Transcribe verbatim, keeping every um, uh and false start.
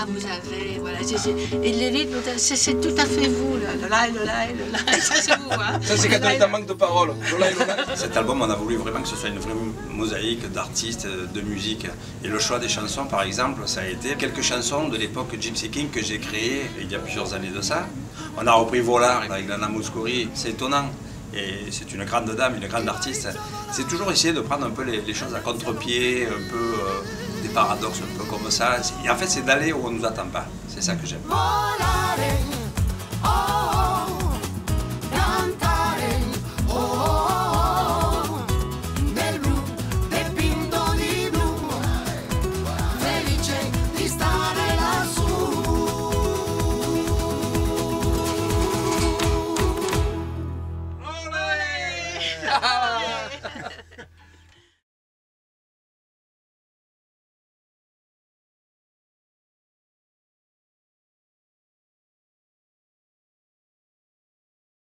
Ah, vous avez, voilà, et l'élite, c'est tout à fait vous, là, le là et le là et le là, ça c'est vous, hein. Ça c'est quand on est en manque de parole, le là et le là. Cet album, on a voulu vraiment que ce soit une vraie mosaïque d'artistes, de musique. Et le choix des chansons, par exemple, ça a été quelques chansons de l'époque Gypsy King que j'ai créées il y a plusieurs années de ça. On a repris Volare avec Nana Mouskouri, c'est étonnant. Et c'est une grande dame, une grande artiste. C'est toujours essayer de prendre un peu les, les choses à contre-pied, un peu euh, des paradoxes, un peu comme ça. Et en fait, c'est d'aller où on ne nous attend pas. C'est ça que j'aime.